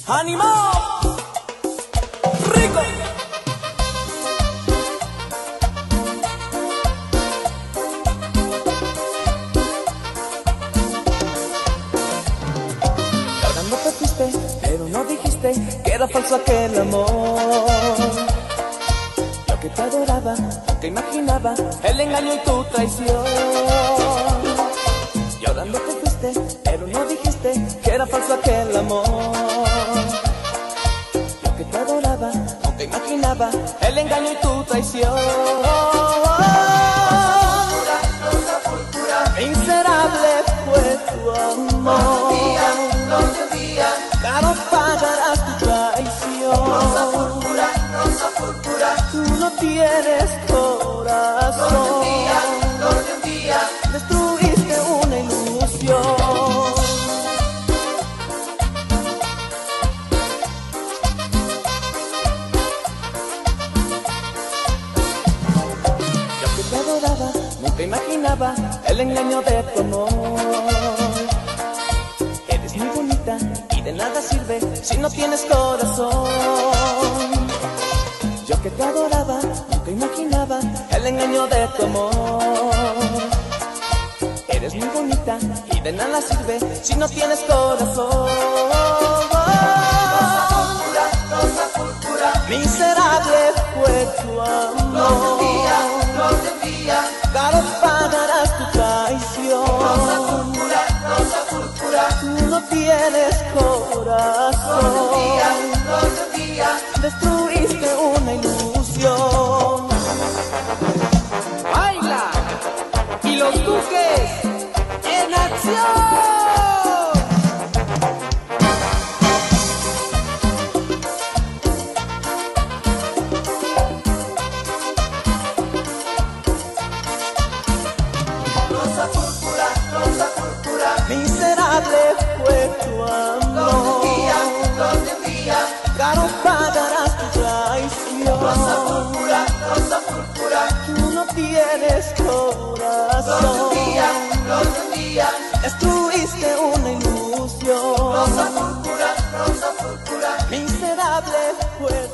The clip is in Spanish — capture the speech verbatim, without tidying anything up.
¡Ánimo! ¡Rico! Llorando te fuiste, pero no dijiste que era falso aquel amor. Yo que te adoraba, que imaginaba el engaño y tu traición. Llorando te fuiste, pero no dijiste que era falso aquel amor. Yo que te adoraba, aunque imaginaba el engaño y tu traición. Rosa púrpura, miserable fue tu amor. No te día, no te día, caro pagarás tu traición. Rosa púrpura, rosa púrpura, tú no tienes corazón. No te día, no te día, destruiste una ilusión. Yo que te adoraba, nunca imaginaba el engaño de tu amor. Eres muy bonita y de nada sirve si no tienes corazón. Yo que te adoraba, nunca imaginaba el engaño de tu amor. Eres muy bonita y de nada sirve si no tienes corazón. Rosa púrpura, rosa púrpura, miserable fue tu amor. No te envía, no te envía, caro pagarás tu traición. Rosa púrpura, rosa púrpura, tú no tienes corazón. No te envía, no te envía, destruiste una ilusión. ¡Baila! Y los duques en acción. Rosa púrpura, rosa púrpura, miserable fue tu amor. No te envía, no te envía, caro pagarás tu traición. Rosa púrpura, rosa púrpura, tú no tienes corazón. No te envía, no te envía, destruiste una ilusión. Rosa púrpura, rosa púrpura, miserable fue